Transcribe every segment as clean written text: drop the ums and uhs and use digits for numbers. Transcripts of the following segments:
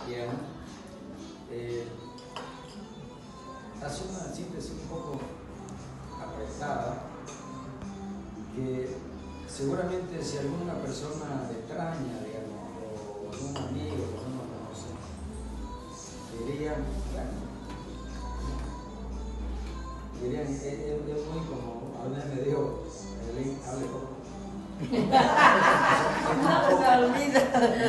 cristiana, hace una síntesis un poco apretada, que seguramente si alguna persona extraña, digamos, o algún amigo que no lo conoce, dirían, es muy como, a veces me dijo, Elín, hable poco. No se olvida.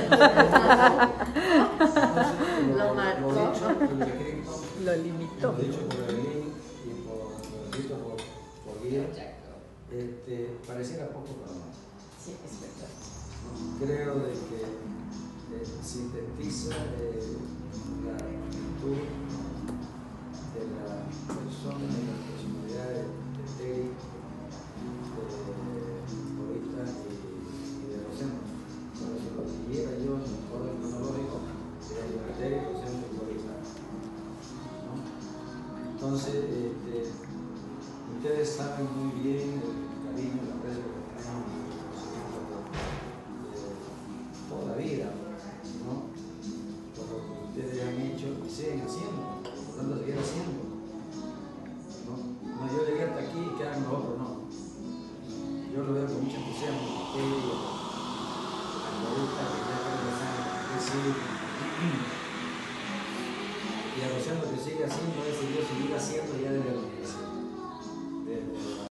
Lo marcó. Lo dicho y escrito, Lo limitó. lo dicho por Elín y lo escrito por Guía, pareciera poco para más. Sí, es verdad. Creo de que sintetiza la actitud de la persona, de la personalidad de Terry, Corita y de Rosendo. Por eso lo siguiera yo en orden cronológico, sería yo de Terry, Rosendo y Corita. ¿No? Entonces, ustedes saben muy bien el cariño, el aprecio que tenemos toda la vida, ¿no? Por lo que ustedes han hecho y siguen haciendo, por tanto seguir haciendo. No, yo llegué hasta aquí y quedan los otros, no. Yo lo veo con mucho entusiasmo, a Corita, que ya creo que saben y a Rosendo que sigue haciendo eso, yo seguir haciendo ya desde la universidad.